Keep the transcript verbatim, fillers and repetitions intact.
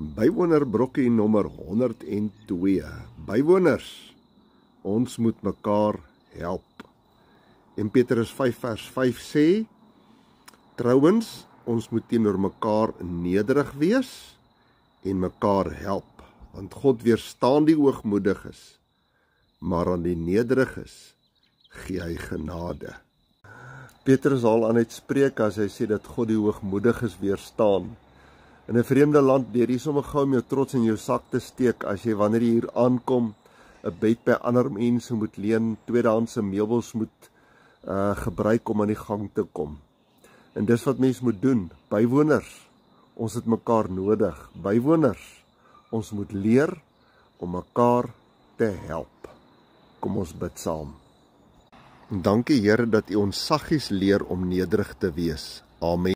Bywoner Brokkie nommer honderd en twee. Bywoners, ons moet mekaar help. En Petrus vyf vers vyf sê, trouwens, ons moet teenoor mekaar nederig wees en mekaar help, want God weerstaan die hoogmoediges, maar aan die nederiges gee hy genade. Petrus haal aan het spreek as hy sê dat God die hoogmoediges weerstaan. In 'n vreemde land leer jy sommer gou om jou trots in jou sak te steek as jy wanneer jy hier aankom 'n bed by ander mense moet leen, tweedehandse meubels moet uh, gebruik om aan die gang te kom. En dis wat mens moet doen. Bywoners, ons het mekaar nodig. Bywoners, ons moet leer om mekaar te help. Kom ons bid saam. En dankie Here dat U ons saggies leer om nederig te wees. Amen.